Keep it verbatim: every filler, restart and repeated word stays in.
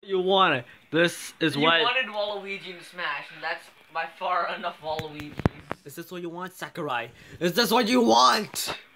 You want it. This is you what. You wanted Waluigi to smash, and that's by far enough Waluigi. Is this what you want, Sakurai? Is this what you want?